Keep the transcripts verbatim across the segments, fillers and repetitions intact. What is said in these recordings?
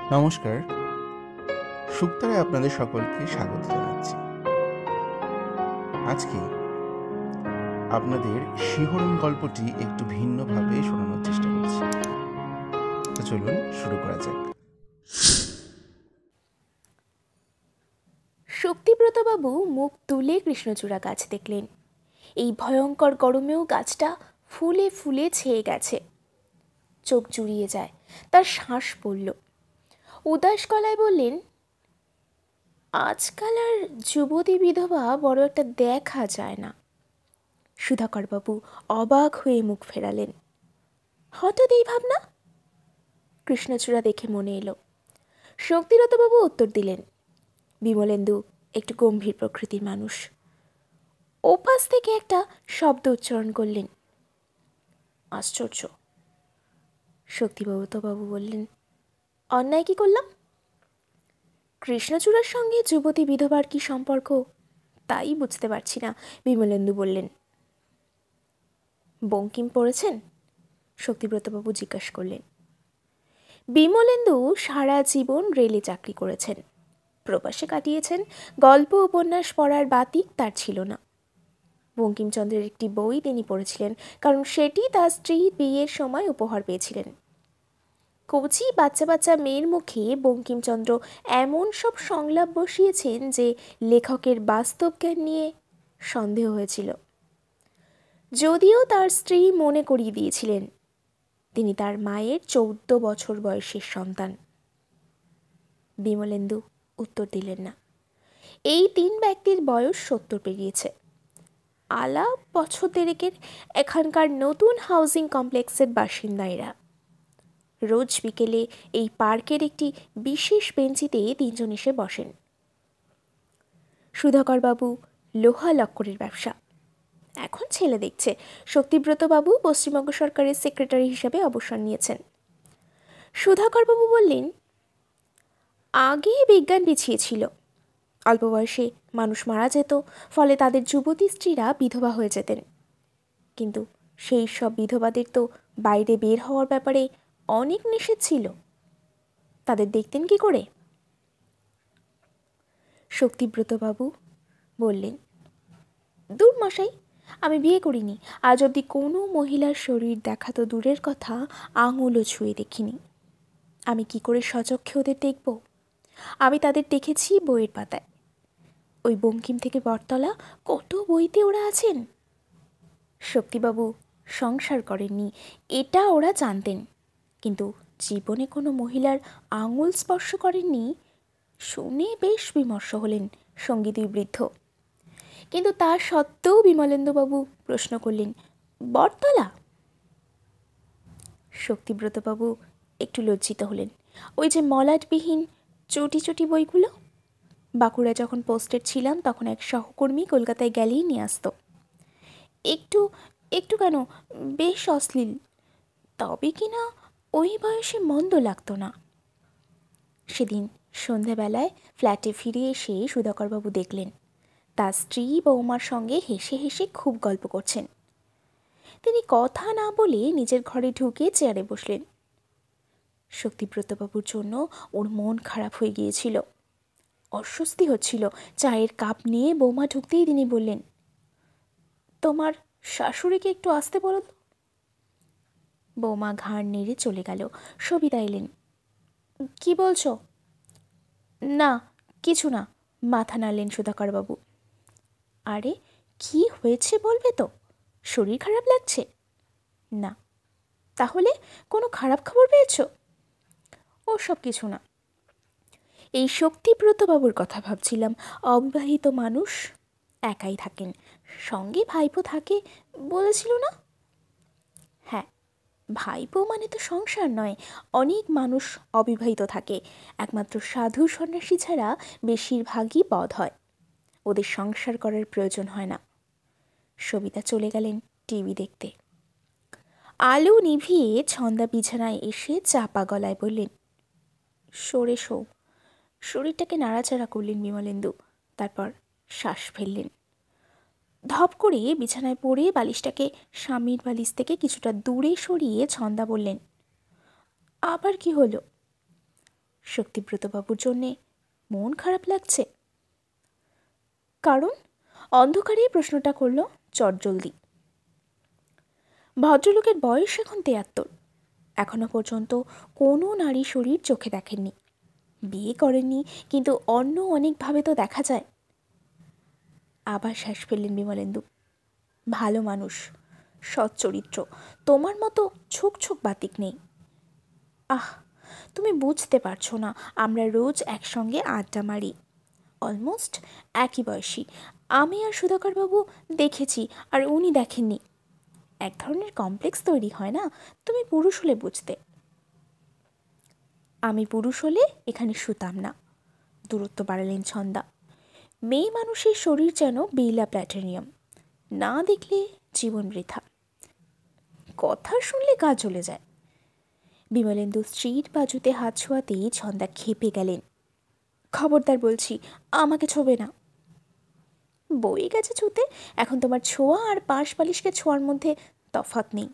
নমস্কার, সুক্তায় আপনাদের সকলকে স্বাগত জানাচ্ছি। আজকে আপনাদের শিহরণ গল্পটি একটু ভিন্নভাবে শোনানোর চেষ্টা করছি। তো চলুন শুরু করা যাক। শক্তিব্রতবাবু মুখ তুলে কৃষ্ণচূড়া গাছ দেখলেন। এই ভয়ঙ্কর গরমেও গাছটা ফুলে ফুলে ছেয়ে গেছে। চোখ জুড়িয়ে যায়, তার শ্বাস পড়ল। উদাস গলায় বললেন, আজকাল আর যুবতী বিধবা বড় একটা দেখা যায় না। সুধাকরবাবু অবাক হয়ে মুখ ফেরালেন। হঠাৎ এই ভাবনা? কৃষ্ণচূড়া দেখে মনে এলো। শক্তিরতবাবু উত্তর দিলেন, বিমলেন্দু একটু গম্ভীর প্রকৃতির মানুষ। ওপাশ থেকে একটা শব্দ উচ্চারণ করলেন, আশ্চর্য। শক্তিবাবু বললেন, অন্যায় কি করলাম? কৃষ্ণচূড়ার সঙ্গে যুবতী বিধবার কি সম্পর্ক তাই বুঝতে পারছি না, বিমলেন্দু বললেন। বঙ্কিম পড়েছেন? শক্তিব্রতবাবু জিজ্ঞাসা করলেন। বিমলেন্দু সারা জীবন রেলে চাকরি করেছেন, প্রবাসে কাটিয়েছেন। গল্প উপন্যাস পড়ার বাতিক তার ছিল না। বঙ্কিমচন্দ্রের একটি বই তিনি পড়েছিলেন, কারণ সেটি তার স্ত্রীর বিয়ের সময় উপহার পেয়েছিলেন। কচি বাচ্চা বাচ্চা মেয়ের মুখে বঙ্কিমচন্দ্র এমন সব সংলাপ বসিয়েছেন যে লেখকের বাস্তব জ্ঞান নিয়ে সন্দেহ হয়েছিল। যদিও তার স্ত্রী মনে করিয়ে দিয়েছিলেন তিনি তার মায়ের চৌদ্দ বছর বয়সের সন্তান। বিমলেন্দু উত্তর দিলেন না। এই তিন ব্যক্তির বয়স সত্তর পেরিয়েছে। আলাপ বছর দেড়েকের, এখানকার নতুন হাউজিং কমপ্লেক্সের বাসিন্দা এরা। রোজ বিকেলে এই পার্কের একটি বিশেষ বেঞ্চিতে তিনজন এসে বসেন। সুধাকরবাবু লোহা লক্করের ব্যবসা, এখন ছেলে দেখছে। শক্তিব্রতবাবু পশ্চিমবঙ্গ সরকারের সেক্রেটারি হিসাবে অবসর নিয়েছেন। সুধাকরবাবু বললেন, আগে বিজ্ঞান বিছিয়েছিল। অল্প বয়সে মানুষ মারা যেত, ফলে তাদের যুবতী স্ত্রীরা বিধবা হয়ে যেতেন। কিন্তু সেই সব বিধবাদের তো বাইরে বের হওয়ার ব্যাপারে অনেক নিষেধ ছিল। তাদের দেখতেন কি করে? শক্তিব্রতবাবু বললেন, দূর মশাই, আমি বিয়ে করিনি। আজ অবধি কোনো মহিলার শরীর দেখা তো দূরের কথা, আঙুলও ছুঁয়ে দেখিনি। আমি কি করে সচক্ষে ওদের দেখব? আমি তাদের দেখেছি বইয়ের পাতায়। ওই বঙ্কিম থেকে বটতলা কত বইতে ওরা আছেন। শক্তিবাবু সংসার করেননি, এটা ওরা জানতেন, কিন্তু জীবনে কোনো মহিলার আঙুল স্পর্শ করেননি শুনে বেশ বিমর্ষ হলেন সঙ্গী দুই বৃদ্ধ। কিন্তু তার সত্ত্বেও বিমলেন্দুবাবু প্রশ্ন করলেন, বটতলা? শক্তিব্রতবাবু একটু লজ্জিত হলেন। ওই যে মলাটবিহীন চটি চটি বইগুলো, বাঁকুড়া যখন পোস্টেড ছিলাম তখন এক সহকর্মী কলকাতায় গেলেই নিয়ে আসতো। একটু একটু কেন, বেশ অশ্লীল, তবে কিনা ওই বয়সে মন্দ লাগতো না। সেদিন সন্ধ্যাবেলায় ফ্ল্যাটে ফিরে এসে সুধাকরবাবু দেখলেন তার স্ত্রী বৌমার সঙ্গে হেসে হেসে খুব গল্প করছেন। তিনি কথা না বলে নিজের ঘরে ঢুকে চেয়ারে বসলেন। শক্তিব্রতবাবুর জন্য ওর মন খারাপ হয়ে গিয়েছিল, অস্বস্তি হচ্ছিল। চায়ের কাপ নিয়ে বৌমা ঢুকতেই তিনি বললেন, তোমার শাশুড়িকে একটু আসতে বলো তো। বৌমা ঘাড় নেড়ে চলে গেল। সবিতা এলেন। কি বলছো? না কিছু না, মাথা নাড়লেন সুধাকরবাবু। আরে কি হয়েছে বলবে তো? শরীর খারাপ লাগছে? না। তাহলে কোনো খারাপ খবর পেয়েছ? ও সব কিছু না। এই শক্তিব্রতবাবুর কথা ভাবছিলাম। অবিবাহিত মানুষ, একাই থাকেন, সঙ্গে ভাইপো থাকে বলেছিল না? হ্যাঁ, ভাইপো মানে তো সংসার নয়। অনেক মানুষ অবিবাহিত থাকে, একমাত্র সাধু সন্ন্যাসী ছাড়া বেশিরভাগই বধ হয়। ওদের সংসার করার প্রয়োজন হয় না। সবিতা চলে গেলেন টিভি দেখতে। আলো নিভিয়ে ছন্দা বিছানায় এসে চাপা গলায় বললেন, সরে শো। শরীরটাকে নাড়াচাড়া করলেন বিমলেন্দু, তারপর শ্বাস ফেললেন। ধপ করে বিছানায় পড়ে বালিশটাকে স্বামীর বালিশ থেকে কিছুটা দূরে সরিয়ে ছন্দা বললেন, আবার কি হলো? শক্তিব্রতবাবুর জন্যে মন খারাপ লাগছে? কারণ? অন্ধকারেই প্রশ্নটা করল চটজলদি। ভদ্রলোকের বয়স এখন তেয়াত্তর। এখনো পর্যন্ত কোনো নারী শরীর চোখে দেখেননি, বিয়ে করেননি, কিন্তু অন্য অনেকভাবে তো দেখা যায়। আবার শ্বাস ফেললেন বিমলেন্দু। ভালো মানুষ, সৎ চরিত্র, তোমার মতো ছোক ছোক বাতিক নেই। আহ, তুমি বুঝতে পারছো না, আমরা রোজ একসঙ্গে আড্ডা মারি, অলমোস্ট একই বয়সী। আমি আর সুধাকরবাবু দেখেছি আর উনি দেখেননি। এক ধরনের কমপ্লেক্স তৈরি হয় না, তুমি পুরুষ হলে বুঝতে। আমি পুরুষ হলে এখানে শুতাম না, দূরত্ব বাড়ালেন ছন্দা। মেয়ে মানুষের শরীর যেন বেলা প্ল্যাটেনিয়াম, না দেখলে জীবন বৃথা। কথা শুনলে গা জ্বলে যায়। বিমলেন্দু স্ত্রীর বাজুতে হাত ছোঁয়াতেই ছন্দা খেপে গেলেন। খবরদার বলছি, আমাকে ছোবে না। বই গেছে ছুতে, এখন তোমার ছোঁয়া আর পাশ বালিশকে ছোঁয়ার মধ্যে তফাৎ নেই।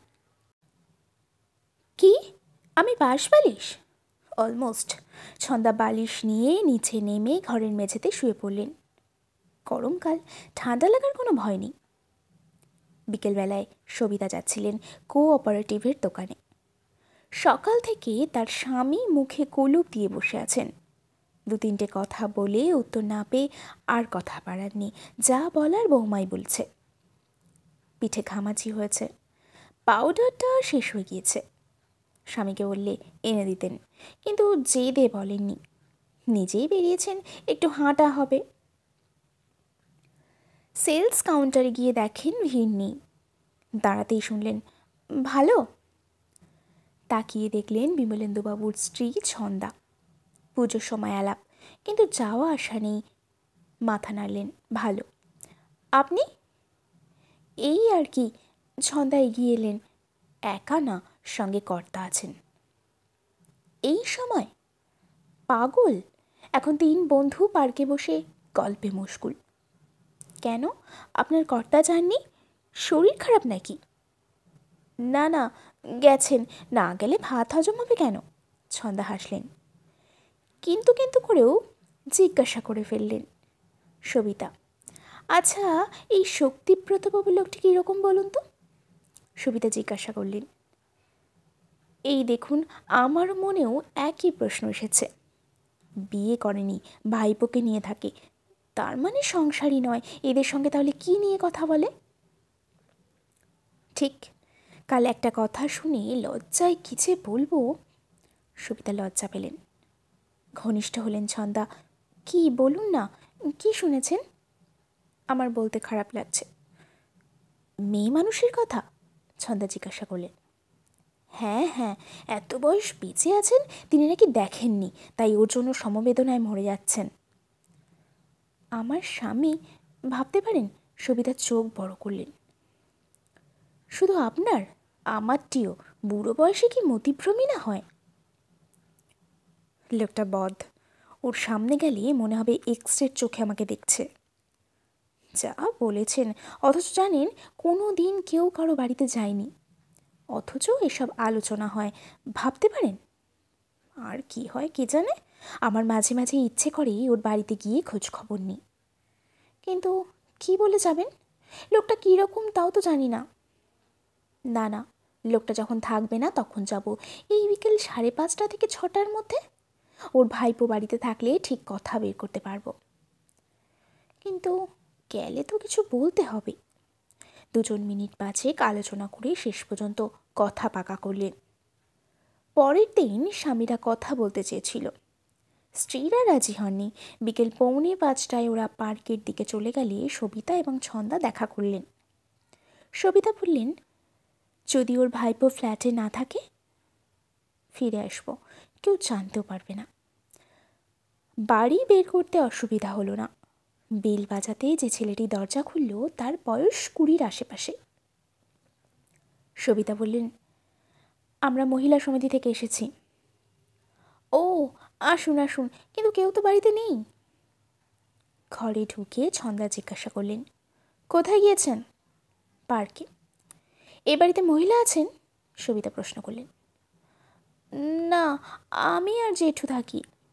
কি? আমি পাশ বালিশ? অলমোস্ট। ছন্দা বালিশ নিয়ে নিচে নেমে ঘরের মেঝেতে শুয়ে পড়লেন। গরমকাল, ঠান্ডা লাগার কোনো ভয় নেই। বিকেলবেলায় সবিতা যাচ্ছিলেন কোঅপারেটিভের দোকানে। সকাল থেকে তার স্বামী মুখে কলুপ দিয়ে বসে আছেন। দু তিনটে কথা বলে উত্তর না পেয়ে আর কথা বাড়াননি, যা বলার বৌমাই বলছে। পিঠে ঘামাচি হয়েছে, পাউডারটা শেষ হয়ে গিয়েছে। স্বামীকে বললে এনে দিতেন, কিন্তু জেদে বলেননি। নিজেই বেরিয়েছেন, একটু হাঁটা হবে। সেলস কাউন্টারে গিয়ে দেখেন ভিড় নেই। দাঁড়াতেই শুনলেন, ভালো? তাকিয়ে দেখলেন বিমলেন্দুবাবুর স্ত্রী ছন্দা। পুজোর সময় আলাপ, কিন্তু যাওয়া আসা নেই। মাথা নাড়লেন, ভালো। আপনি? এই আর কি। ছন্দা এগিয়ে এলেন। একা না, সঙ্গে কর্তা আছেন। এই সময়? পাগল! এখন তিন বন্ধু পার্কে বসে গল্পে মশগুল। কেন, আপনার কর্তা যাননি? শরীর খারাপ নাকি? না না, গেছেন। না গেলে ভাত হজম হবে কেন? ছন্দা হাসলেন। কিন্তু কিন্তু করেও জিজ্ঞাসা করে ফেললেন সবিতা, আচ্ছা, এই শক্তিব্রতবাবু লোকটি কীরকম বলুন তো? সবিতা জিজ্ঞাসা করলেন। এই দেখুন, আমার মনেও একই প্রশ্ন এসেছে। বিয়ে করেনি, ভাইপোকে নিয়ে থাকে, তার মানে সংসারই নয়। এদের সঙ্গে তাহলে কি নিয়ে কথা বলে? ঠিক, কাল একটা কথা শুনে লজ্জায় কি যে বলবো। সবিতা লজ্জা পেলেন। ঘনিষ্ঠ হলেন ছন্দা। কি বলুন না, কি শুনেছেন? আমার বলতে খারাপ লাগছে। মেয়ে মানুষের কথা? ছন্দা জিজ্ঞাসা করলেন। হ্যাঁ হ্যাঁ, এত বয়স বেঁচে আছেন, তিনি নাকি দেখেননি, তাই ওর জন্য সমবেদনায় মরে যাচ্ছেন। আমার স্বামী? ভাবতে পারেন? সবিতা চোখ বড় করলেন। শুধু আপনার? আমারটিও। বুড়ো বয়সে কি মতিভ্রমী না হয়? লোকটা বদ, ওর সামনে গেলে মনে হবে এক্সরের চোখে আমাকে দেখছে। যা বলেছেন, অথচ জানেন কোনো দিন কেউ কারো বাড়িতে যায়নি, অথচ এসব আলোচনা হয়। ভাবতে পারেন? আর কি হয় কে জানে, আমার মাঝে মাঝে ইচ্ছে করে ওর বাড়িতে গিয়ে খোঁজ খবর নিই। কিন্তু কি বলে যাবেন? লোকটা কীরকম তাও তো জানি না। না না, লোকটা যখন থাকবে না তখন যাব, এই বিকেল সাড়ে পাঁচটা থেকে ছটার মধ্যে। ওর ভাইপো বাড়িতে থাকলে ঠিক কথা বের করতে পারবো। কিন্তু গেলে তো কিছু বলতে হবে। দুজন মিনিট পাঁচেক আলোচনা করে শেষ পর্যন্ত কথা পাকা করলেন। পরের দিন স্বামীরা কথা বলতে চেয়েছিল, স্ত্রীরা রাজি হননি। বিকেল পৌনে পাঁচটায় ওরা পার্কের দিকে চলে গেলে সবিতা এবং ছন্দা দেখা করলেন। সবিতা বললেন, যদি ওর ভাইপো ফ্ল্যাটে না থাকে ফিরে আসবো, কেউ জানতেও পারবে না। বাড়ি বের করতে অসুবিধা হলো না। বেল বাজাতে যে ছেলেটি দরজা খুলল তার বয়স কুড়ির আশেপাশে। সবিতা বললেন, আমরা মহিলা সমিতি থেকে এসেছি। ও, আসুন আসুন, কিন্তু কেউ তো বাড়িতে নেই। ঘরে ঢুকে ছন্দা জিজ্ঞাসা করলেন, কোথায় গিয়েছেন? পার্কে। এ বাড়িতে মহিলা আছেন? সবিতা প্রশ্ন করলেন। না, আমি আর জেঠু থাকি।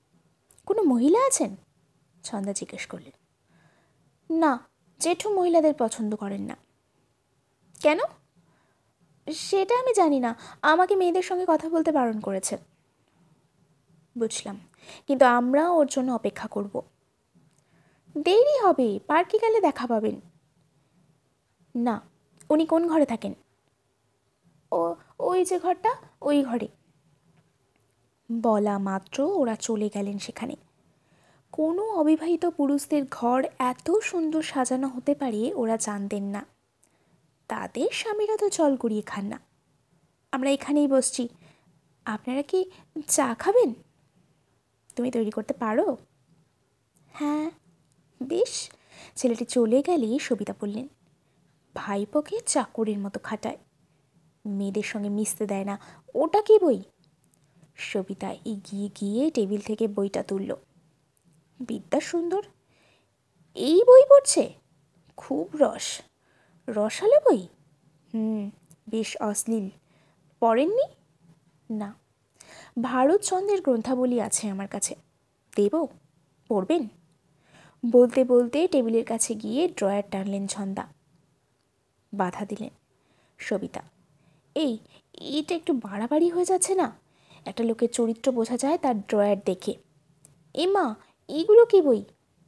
কোনো মহিলা আছেন? ছন্দা জিজ্ঞেস করলেন। না, জেঠু মহিলাদের পছন্দ করেন না। কেন? সেটা আমি জানি না, আমাকে মেয়েদের সঙ্গে কথা বলতে বারণ করেছেন। বুঝলাম, কিন্তু আমরা ওর জন্য অপেক্ষা করব। দেরি হবে, পার্কে গেলে দেখা পাবেন। না, উনি কোন ঘরে থাকেন? ও ওই যে ঘরটা, ওই ঘরে। বলা মাত্র ওরা চলে গেলেন সেখানে। কোনো অবিবাহিত পুরুষদের ঘর এত সুন্দর সাজানো হতে পারে ওরা জানতেন না। তাদের স্বামীরা তো জল গড়িয়ে খান না। আমরা এখানেই বসছি, আপনারা কি চা খাবেন? তুমি তৈরি করতে পারো? হ্যাঁ। বেশ। ছেলেটি চলে গেলে সবিতা বললেন, ভাইপোকে চাকরের মতো খাটায়, মেয়েদের সঙ্গে মিশতে দেয় না। ওটা কি বই? সবিতা এগিয়ে গিয়ে টেবিল থেকে বইটা তুলল। বিদ্যা সুন্দর। এই বই পড়ছে? খুব রস। রসালো বই? হুম, বেশ অশ্লীল। পড়েননি? না। ভারতচন্দ্রের গ্রন্থাবলী আছে আমার কাছে, দেব? পড়বেন? বলতে বলতে টেবিলের কাছে গিয়ে ড্রয়ার টানলেন ছন্দা। বাধা দিলেন সবিতা। এই, এটা একটু বাড়াবাড়ি হয়ে যাচ্ছে না? একটা লোকের চরিত্র বোঝা যায় তার ড্রয়ার দেখে। এ মা, এগুলো কি বই?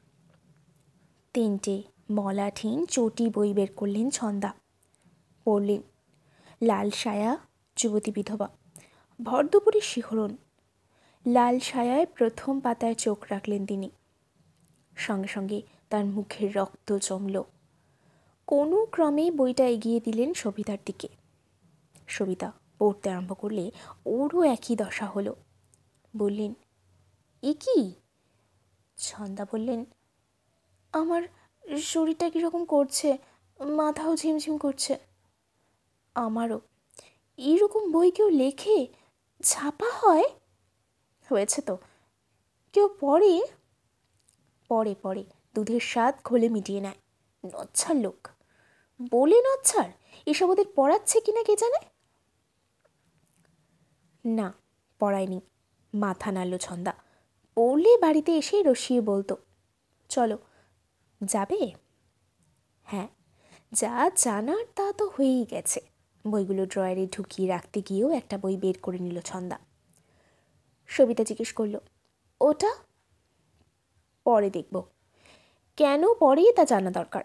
তিনটে মলাঠীন চটি বই বের করলেন ছন্দা। পড়লেন লাল সায়া, যুবতী বিধবা, ভর দুপুরে শিহরণ। লাল সায়ায় প্রথম পাতায় চোখ রাখলেন তিনি। সঙ্গে সঙ্গে তার মুখের রক্ত জমল। কোনো ক্রমে বইটা এগিয়ে দিলেন সবিতার দিকে। সবিতা পড়তে আরম্ভ করলে ওরও একই দশা হলো। বললেন, এ কি? ছন্দা বললেন, আমার শরীরটা কীরকম করছে, মাথাও ঝিমঝিম করছে। আমারও। এইরকম বই কেউ লেখে? ছাপা হয়? হয়েছে তো। কেউ পড়ে? পড়ে পড়ে, দুধের স্বাদ ঘোলে মিটিয়ে নেয়। নচ্ছার লোক। বলে নচ্ছার? এসব ওদের পড়াচ্ছে কিনা কে জানে। না, পড়ায়নি। মাথা নাড়ল ছন্দা। পড়লে বাড়িতে এসে রসিয়ে বলতো। চলো, যাবে? হ্যাঁ, যা জানার তা তো হয়েই গেছে। বইগুলো ড্রয়ারে ঢুকিয়ে রাখতে গিয়েও একটা বই বের করে নিল ছন্দা। সবিতা জিজ্ঞেস করল, ওটা? পরে দেখব। কেন পরে তা জানা দরকার।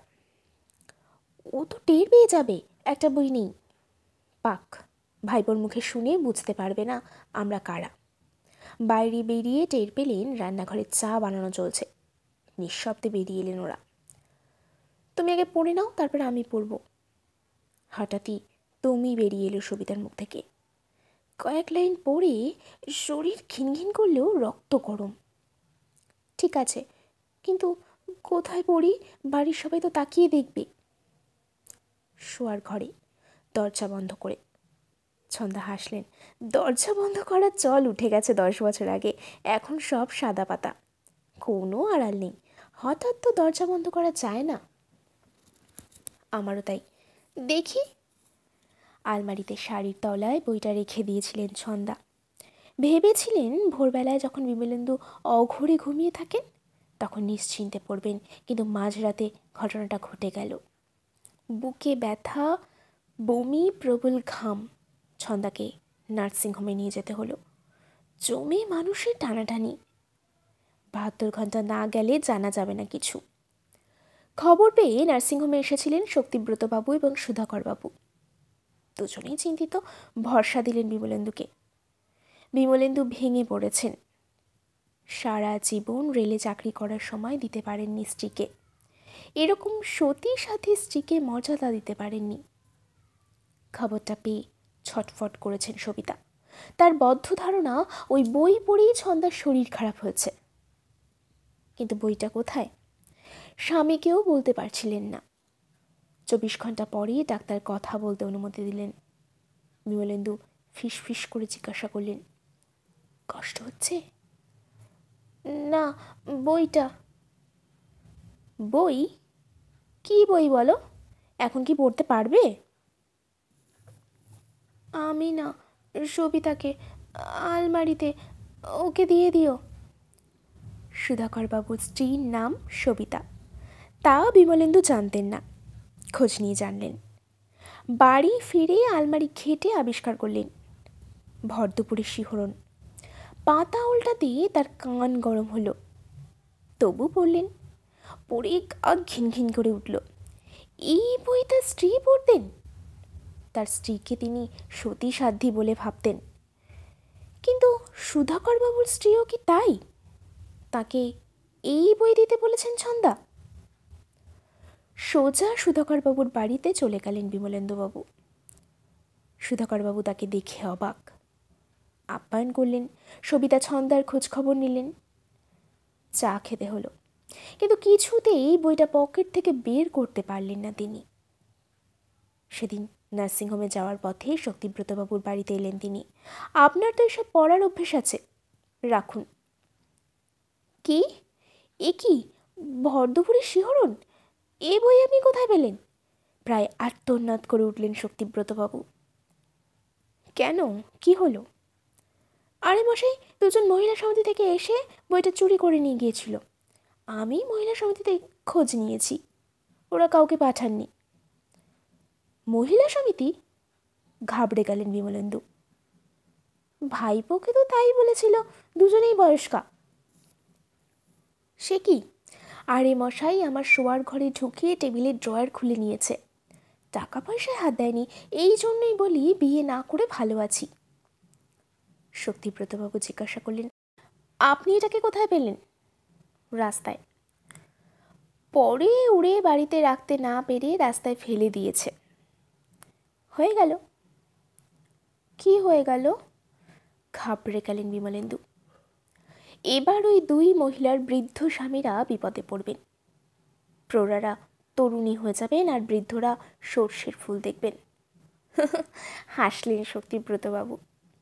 ও তো টের পেয়ে যাবে একটা বই নেই। পাক, ভাইবোর মুখে শুনে বুঝতে পারবে না আমরা কারা। বাইরে বেরিয়ে টের পেলেন রান্নাঘরে চা বানানো চলছে। নিঃশব্দে বেরিয়ে এলেন ওরা। তুমি আগে পড়ে নাও, তারপর আমি পড়ব। হঠাৎই তুমি বেরিয়ে এলো সবিতার মুখ থেকে। কয়েক লাইন পড়ে শরীর ঘিনঘিন করলেও রক্ত গরম। ঠিক আছে, কিন্তু কোথায় পড়ি? বাড়ির সবাই তো তাকিয়ে দেখবে। শোয়ার ঘরে, দরজা বন্ধ করে। ছন্দা হাসলেন। দরজা বন্ধ করার চল উঠে গেছে দশ বছর আগে। এখন সব সাদা পাতা, কোনো আড়াল নেই। হঠাৎ তো দরজা বন্ধ করা যায় না। আমারও তাই। দেখি। আলমারিতে শাড়ির তলায় বইটা রেখে দিয়েছিলেন ছন্দা। ভেবেছিলেন ভোরবেলায় যখন বিমলেন্দু অঘরে ঘুমিয়ে থাকেন তখন নিশ্চিন্তে পড়বেন, কিন্তু মাঝরাতে ঘটনাটা ঘটে গেল। বুকে ব্যথা, বমি, প্রবল ঘাম। ছন্দাকে নার্সিংহোমে নিয়ে যেতে হলো। জমে মানুষের টানাটানি। বাহাত্তর ঘন্টা না গেলে জানা যাবে না কিছু। খবর পেয়ে নার্সিংহোমে এসেছিলেন শক্তিব্রতবাবু এবং সুধাকরবাবু। দুজনেই চিন্তিত, ভরসা দিলেন বিমলেন্দুকে। বিমলেন্দু ভেঙে পড়েছেন। সারা জীবন রেলে চাকরি করার সময় দিতে পারেননি স্ত্রীকে, এরকম সতী সাথী স্ত্রীকে মর্যাদা দিতে পারেননি। খবরটা পেয়ে ছটফট করেছেন সবিতা। তার বদ্ধ ধারণা ওই বই পড়েই ছন্দার শরীর খারাপ হয়েছে। কিন্তু বইটা কোথায়? স্বামীকেও বলতে পারছিলেন না। চব্বিশ ঘন্টা পরেই ডাক্তার কথা বলতে অনুমতি দিলেন। বিমলেন্দু ফিস ফিস করে জিজ্ঞাসা করলেন, কষ্ট হচ্ছে? না, বইটা। বই? কি বই বলো? এখন কি পড়তে পারবে? আমি না, সবিতাকে। আলমারিতে, ওকে দিয়ে দিও। সুধাকরবাবুর স্ত্রীর নাম সবিতা। তা বিমলেন্দু জানতেন না, খোঁজ নিয়ে জানলেন। বাড়ি ফিরে আলমারি ঘেটে আবিষ্কার করলেন ভর দুপুরে শিহরণ। পাতা উল্টাতে তার কান গরম হলো, তবু পড়লেন। পড়ে গা ঘিন ঘিন করে উঠল। এই বই তার স্ত্রী পড়তেন। তার স্ত্রীকে তিনি সতী সাধ্যী বলে ভাবতেন, কিন্তু সুধাকরবাবুর স্ত্রীও কি তাই? তাকে এই বই দিতে বলেছেন ছন্দা? সোজা সুধাকরবাবুর বাড়িতে চলে গেলেন বিমলেন্দুবাবু। সুধাকরবাবু তাকে দেখে অবাক, আপ্যায়ন করলেন, সবিতা ছন্দার খোঁজ খবর নিলেন। চা খেতে হলো, কিন্তু কিছুতেই বইটা পকেট থেকে বের করতে পারলেন না তিনি। সেদিন নার্সিংহোমে যাওয়ার পথে শক্তিব্রতবাবুর বাড়িতে এলেন তিনি। আপনার তো এসব পড়ার অভ্যেস আছে, রাখুন। কি এ কি ভরদুপুরে শিহরণ? এ বই আপনি কোথায় পেলেন? প্রায় আত্মনাদ করে উঠলেন শক্তিব্রতবাবু। কেন, কি হলো? আরে মশাই, দুজন মহিলা সমিতি থেকে এসে বইটা চুরি করে নিয়ে গিয়েছিল। আমি মহিলা সমিতিতে খোঁজ নিয়েছি, ওরা কাউকে পাঠাননি। মহিলা সমিতি? ঘাবড়ে গেলেন বিমলেন্দু। ভাইপোকে তো তাই বলেছিল, দুজনেই বয়স্কা। সে কি? আরে মশাই, আমার শোয়ার ঘরে ঢুকিয়ে টেবিলের ড্রয়ার খুলে নিয়েছে। টাকা পয়সায় হাত দেয়নি, এই জন্যই বলি বিয়ে না করে ভালো আছি। শক্তিব্রতবাবু জিজ্ঞাসা করলেন, আপনি এটাকে কোথায় পেলেন? রাস্তায়। পরে উড়ে বাড়িতে রাখতে না পেরে রাস্তায় ফেলে দিয়েছে। হয়ে গেল। কি হয়ে গেল? ঘাবড়ে গেলেন বিমলেন্দু। এবার ওই দুই মহিলার বৃদ্ধ স্বামীরা বিপদে পড়বেন। প্রৌঢ়ারা তরুণী হয়ে যাবেন আর বৃদ্ধরা সর্ষের ফুল দেখবেন। হাসলেন শক্তিব্রতবাবু।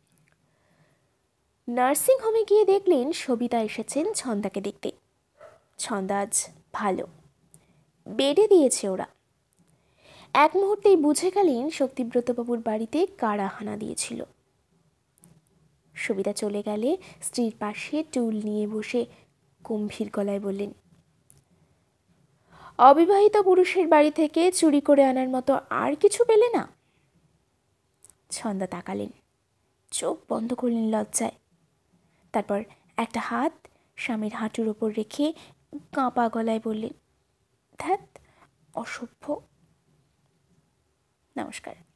নার্সিংহোমে গিয়ে দেখলেন সবিতা এসেছেন ছন্দাকে দেখতে। ছন্দা আজ ভালো, বেডে দিয়েছে ওরা। এক মুহূর্তেই বুঝে গেলেন শক্তিব্রতবাবুর বাড়িতে কারা হানা দিয়েছিল। সবিতা চলে গেলে স্ত্রীর পাশে টুল নিয়ে বসে গম্ভীর গলায় বললেন, অবিবাহিত পুরুষের বাড়ি থেকে চুরি করে আনার মতো আর কিছু পেলে না? ছন্দা তাকালেন, চোখ বন্ধ করলেন লজ্জায়। তারপর একটা হাত স্বামীর হাঁটুর ওপর রেখে কাঁপা গলায় বললেন, ধ্যাৎ, অসভ্য। নমস্কার।